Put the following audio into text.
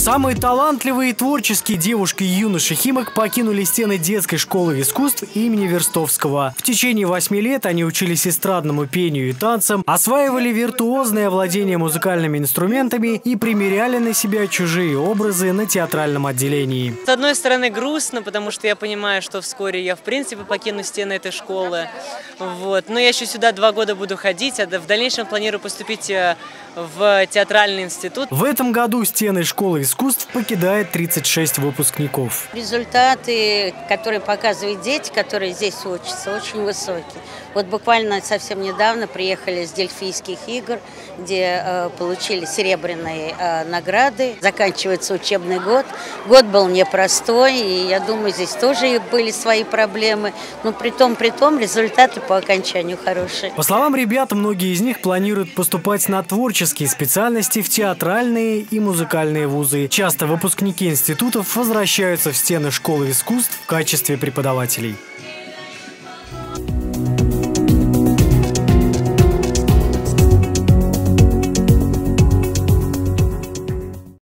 Самые талантливые и творческие девушки и юноши Химок покинули стены детской школы искусств имени Верстовского. В течение 8 лет они учились эстрадному пению и танцам, осваивали виртуозное владение музыкальными инструментами и примеряли на себя чужие образы на театральном отделении. С одной стороны грустно, потому что я понимаю, что вскоре я в принципе покину стены этой школы. Но я еще сюда 2 года буду ходить, а в дальнейшем планирую поступить в театральный институт. В этом году стены школы искусств покидает 36 выпускников. Результаты, которые показывают дети, которые здесь учатся, очень высокие. Вот буквально совсем недавно приехали с Дельфийских игр, где получили серебряные награды. Заканчивается учебный год. Год был непростой, и я думаю, здесь тоже были свои проблемы. Но при том результаты по окончанию хорошие. По словам ребят, многие из них планируют поступать на творческие специальности в театральные и музыкальные вузы. Часто выпускники институтов возвращаются в стены школы искусств в качестве преподавателей.